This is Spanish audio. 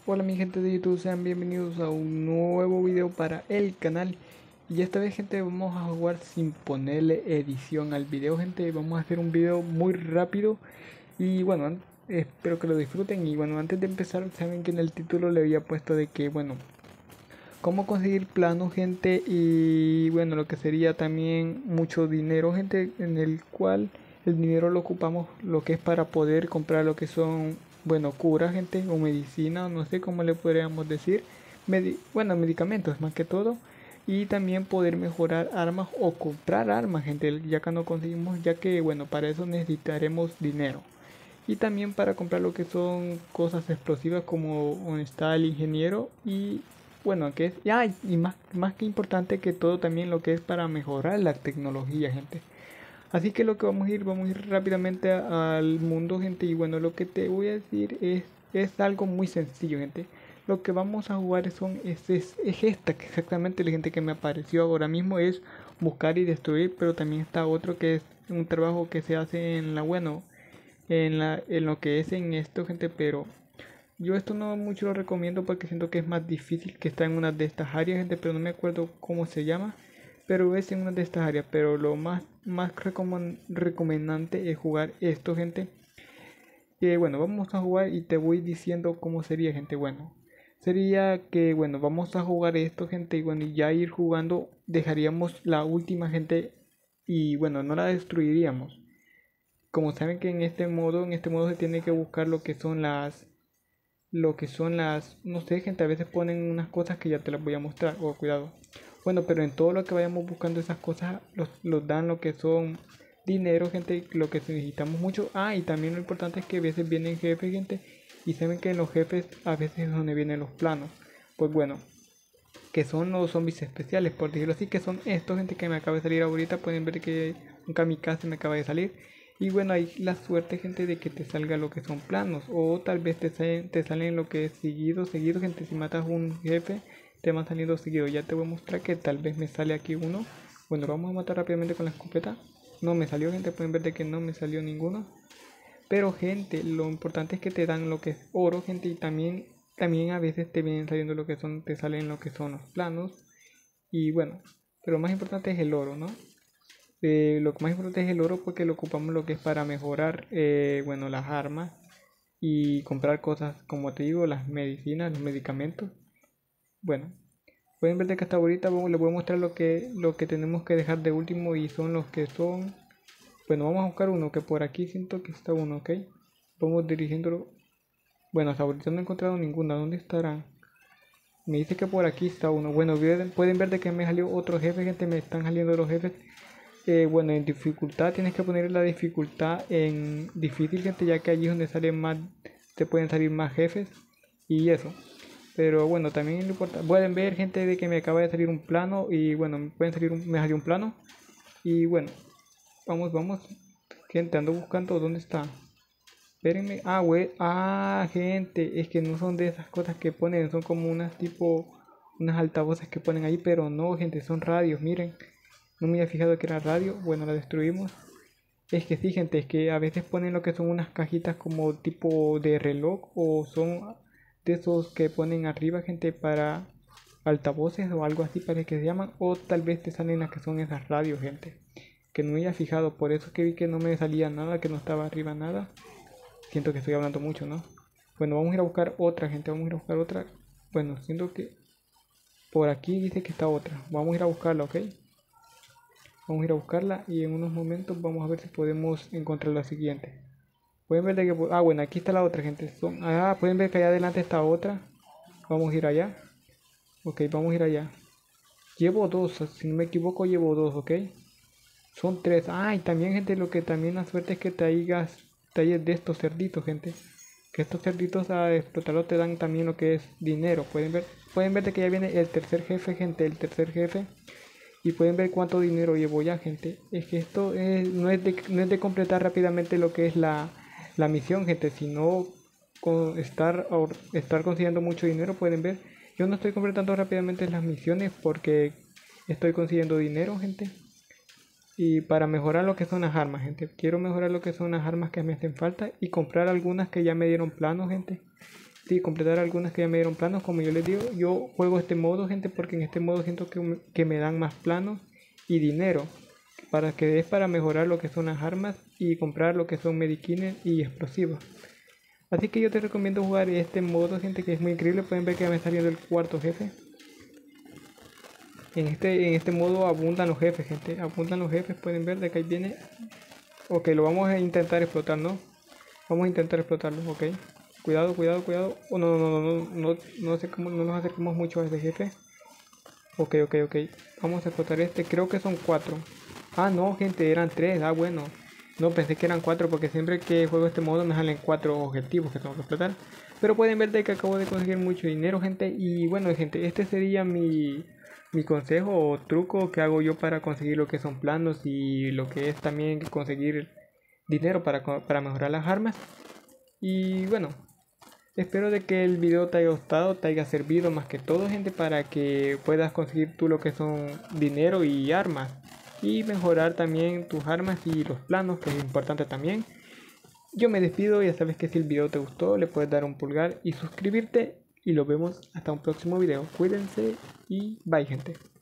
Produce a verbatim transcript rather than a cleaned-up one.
Hola mi gente de YouTube, sean bienvenidos a un nuevo video para el canal. Y esta vez gente vamos a jugar sin ponerle edición al video, gente. Vamos a hacer un video muy rápido y bueno, an- espero que lo disfruten. Y bueno, antes de empezar, saben que en el título le había puesto de que bueno, cómo conseguir planos, gente, y bueno, lo que sería también mucho dinero, gente, en el cual el dinero lo ocupamos lo que es para poder comprar lo que son, bueno, curas, gente, o medicina, no sé cómo le podríamos decir, Medi bueno, medicamentos más que todo, y también poder mejorar armas o comprar armas, gente, ya que no conseguimos, ya que bueno, para eso necesitaremos dinero. Y también para comprar lo que son cosas explosivas como donde está el ingeniero y bueno, que es ya y más, más que importante que todo también lo que es para mejorar la tecnología, gente. Así que lo que vamos a ir, vamos a ir rápidamente a- al mundo, gente. Y bueno, lo que te voy a decir es, es algo muy sencillo, gente. Lo que vamos a jugar son, es, es, es esta, que exactamente la gente que me apareció ahora mismo es buscar y destruir, pero también está otro que es un trabajo que se hace en la, bueno, en, la, en lo que es en esto, gente, pero yo esto no mucho lo recomiendo porque siento que es más difícil que está en una de estas áreas, gente, pero no me acuerdo cómo se llama, pero es en una de estas áreas, pero lo más, más recomend recomendante es jugar esto, gente. Que bueno, vamos a jugar y te voy diciendo cómo sería, gente. Bueno, sería que bueno, vamos a jugar esto, gente, y bueno, y ya ir jugando dejaríamos la última, gente, y bueno, no la destruiríamos. Como saben que en este modo, en este modo se tiene que buscar lo que son las, lo que son las, no sé, gente, a veces ponen unas cosas que ya te las voy a mostrar, oh, cuidado. Bueno, pero en todo lo que vayamos buscando esas cosas, los, los dan lo que son dinero, gente, lo que necesitamos mucho. Ah, y también lo importante es que a veces vienen jefes, gente, y saben que en los jefes a veces es donde vienen los planos. Pues bueno, que son los zombies especiales, por decirlo así, que son estos, gente, que me acaba de salir ahorita. Pueden ver que un kamikaze me acaba de salir. Y bueno, hay la suerte, gente, de que te salga lo que son planos, o tal vez te salen, te salen lo que es seguido, seguido, gente. Si matas un jefe, te van saliendo seguido. Ya te voy a mostrar que tal vez me sale aquí uno. Bueno, vamos a matar rápidamente con la escopeta. No me salió, gente, pueden ver de que no me salió ninguno. Pero gente, lo importante es que te dan lo que es oro, gente, y también, también a veces te vienen saliendo lo que son, te salen lo que son los planos. Y bueno, pero lo más importante es el oro, ¿no? Eh, lo que más importante es el oro porque lo ocupamos lo que es para mejorar, eh, bueno, las armas y comprar cosas, como te digo, las medicinas, los medicamentos. Bueno, pueden ver de que hasta ahorita vamos- les voy a mostrar lo que, lo que tenemos que dejar de último y son los que son. Bueno, vamos a buscar uno que por aquí siento que está uno, ¿ok? Vamos dirigiéndolo. Bueno, hasta ahorita no he encontrado ninguna. ¿Dónde estarán? Me dice que por aquí está uno. Bueno, pueden ver de que me salió otro jefe, gente. Me están saliendo los jefes. Eh, bueno, en dificultad tienes que poner la dificultad en difícil, gente, ya que allí es donde salen más, te pueden salir más jefes y eso. Pero bueno, también no importa. Pueden ver, gente, de que me acaba de salir un plano y bueno, me pueden salir un, me salió un plano y bueno, vamos, vamos, gente, ando buscando dónde está. Espérenme. Ah, güey. Ah, gente. Es que no son de esas cosas que ponen. Son como unas tipo. Unas altavoces que ponen ahí. Pero no, gente. Son radios. Miren. No me había fijado que era radio. Bueno, la destruimos. Es que sí, gente. Es que a veces ponen lo que son unas cajitas como tipo de reloj. O son de esos que ponen arriba, gente, para altavoces o algo así parece que se llaman. O tal vez te salen las que son esas radios, gente. Que no me había fijado. Por eso que vi que no me salía nada. Que no estaba arriba nada. Siento que estoy hablando mucho, ¿no? Bueno, vamos a ir a buscar otra, gente. Vamos a ir a buscar otra. Bueno, siento que por aquí dice que está otra. Vamos a ir a buscarla, ¿ok? Vamos a ir a buscarla y en unos momentos vamos a ver si podemos encontrar la siguiente. Pueden ver de que... Ah, bueno, aquí está la otra, gente. Son... Ah, pueden ver que allá adelante está otra. Vamos a ir allá. Ok, vamos a ir allá. Llevo dos, si no me equivoco, llevo dos, ¿ok? Son tres. Ah, y también, gente, lo que también la suerte es que te hayas, te hayas de estos cerditos, gente. Que estos cerditos a explotarlo te dan también lo que es dinero. Pueden ver, pueden ver de que ya viene el tercer jefe, gente, el tercer jefe. Y pueden ver cuánto dinero llevo ya, gente. Es que esto es- no, es de, no es de completar rápidamente lo que es la, la misión, gente, sino con estar, estar consiguiendo mucho dinero. Pueden ver, yo no estoy completando rápidamente las misiones porque estoy consiguiendo dinero, gente. Y para mejorar lo que son las armas, gente. Quiero mejorar lo que son las armas que me hacen falta y comprar algunas que ya me dieron plano, gente. sí, completar algunas que ya me dieron planos. Como yo les digo, yo juego este modo, gente, porque en este modo siento que, me- que me dan más planos y dinero. Para que es para mejorar lo que son las armas y comprar lo que son medikines y explosivos. Así que yo te recomiendo jugar este modo, gente, que es muy increíble. Pueden ver que ya me está saliendo el cuarto jefe. En este, en este modo abundan los jefes, gente. Abundan los jefes, pueden ver de que ahí viene. Ok, lo vamos a intentar explotar, ¿no? Vamos a intentar explotarlo, ok. Cuidado, cuidado, cuidado. Oh, no, no, no, no, no, no sé cómo, no nos acercamos mucho a este jefe. Ok, ok, ok. Vamos a explotar este. Creo que son cuatro. Ah, no, gente, eran tres. Ah, bueno. No, pensé que eran cuatro porque siempre que juego este modo me salen cuatro objetivos que tengo que explotar. Pero pueden ver de que acabo de conseguir mucho dinero, gente. Y bueno, gente, este sería mi, mi consejo o truco que hago yo para conseguir lo que son planos y lo que es también conseguir dinero para, para mejorar las armas. Y bueno, espero de que el video te haya gustado, te haya servido más que todo, gente, para que puedas conseguir tú lo que son dinero y armas. Y mejorar también tus armas y los planos, que es importante también. Yo me despido, ya sabes que si el video te gustó, le puedes dar un pulgar y suscribirte. Y nos vemos hasta un próximo video. Cuídense y bye, gente.